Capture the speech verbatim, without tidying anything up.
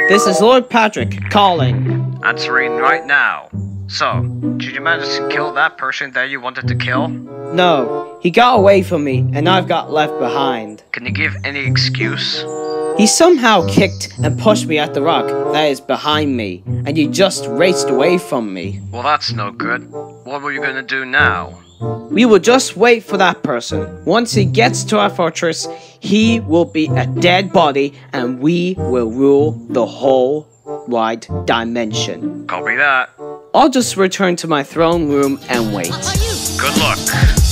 This is Lord Patrick calling. Answering right now. So, did you manage to kill that person that you wanted to kill? No, he got away from me, and I've got left behind. Can you give any excuse? He somehow kicked and pushed me at the rock that is behind me, and he just raced away from me. Well, that's no good. What were you gonna do now? We will just wait for that person. Once he gets to our fortress, he will be a dead body, and we will rule the whole wide dimension. Copy that. I'll just return to my throne room and wait. Good luck.